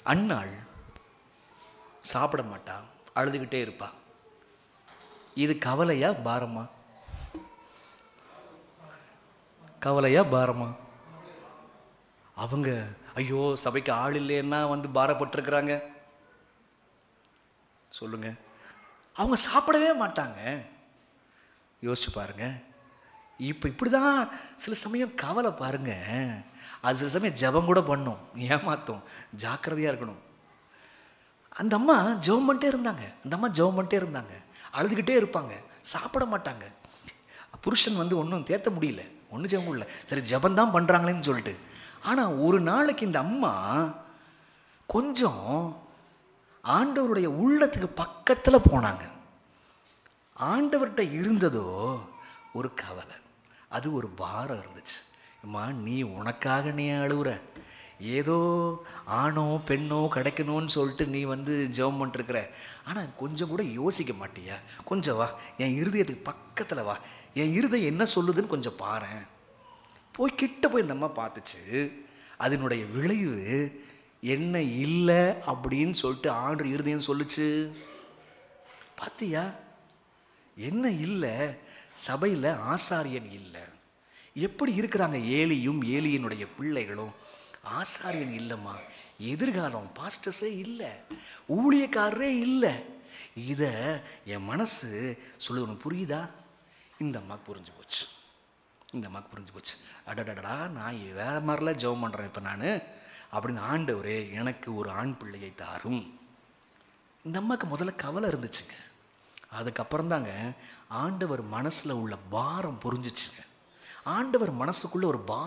அன்னாள் சாப்பிட மாட்டா, அழுதுகிட்டே இருப்பா. இது கவலையா பாரமா? கவலையா பாரமா? அவங்க ஐயோ சபைக்கு ஆள் இல்லைன்னா வந்து பாரப்பட்டிருக்கிறாங்க. சொல்லுங்க. அவங்க சாப்பிடவே மாட்டாங்க. யோசிச்சு பாருங்க. இப்போ இப்படிதான் சில சமயம் கவலை பாருங்க, அது சில சமயம் ஜெபம் கூட பண்ணும், ஏமாத்தும். ஜாக்கிரதையா இருக்கணும். அந்த அம்மா ஜெபம் பண்ணிட்டே இருந்தாங்க. அழுதுகிட்டே இருப்பாங்க, சாப்பிட மாட்டாங்க. புருஷன் வந்து ஒன்றும் தேத்த முடியல, ஒன்றும் செய்ய முடியல. சரி ஜெபந்தான் பண்ணுறாங்களேன்னு சொல்லிட்டு. ஆனால் ஒரு நாளைக்கு இந்த அம்மா கொஞ்சம் ஆண்டவருடைய உள்ளத்துக்கு பக்கத்தில் போனாங்க. ஆண்டவர்கிட்ட இருந்ததோ ஒரு கவலை, அது ஒரு பாரம் இருந்துச்சு. அம்மா நீ உனக்காக நீ அழுவுற, ஏதோ ஆணோ பெண்ணோ கிடைக்கணும்னு சொல்லிட்டு நீ வந்து ஜெபம் பண்ணிருக்கிற, ஆனால் கொஞ்சம் கூட யோசிக்க மாட்டியா? கொஞ்சம் வா, என் இருதயத்துக்கு பக்கத்தில் வா, என் இருதயம் என்ன சொல்லுதுன்னு கொஞ்சம் பாரேன். போய் கிட்ட போய் இந்த அம்மா பார்த்துச்சு. அதனுடைய விளைவு என்ன இல்லை அப்படின்னு சொல்லிட்டு ஆண்டு இருதயம் சொல்லுச்சு. பார்த்தியா, என்ன இல்லை? சபையில் ஆசாரியன் இல்லை. எப்படி இருக்கிறாங்க ஏலியும் ஏலியினுடைய பிள்ளைகளும்? ஆசாரியன் இல்லைம்மா, எதிர்காலம் பாஸ்டர்ஸே இல்லை, ஊழியக்காரரே இல்லை. இதை என் மனசு சொல்லு, உனக்கு புரியுதா? இந்த அம்மாவுக்கு புரிஞ்சு போச்சு. அடடடா, நான் வேற மாதிரிலாம் ஜெபம் பண்ணுறேன் இப்போ நான் அப்படின்னு. ஆண்டவரே எனக்கு ஒரு ஆண் பிள்ளையை தாரும். இந்த அம்மாவுக்கு முதல்ல கவலை இருந்துச்சுங்க. அதுக்கப்புறம் தாங்க ஆண்டவர் மனசில் உள்ள பாரம் புரிஞ்சிச்சுங்க. ஆண்டவர் மனசுக்குள்ள ஒரு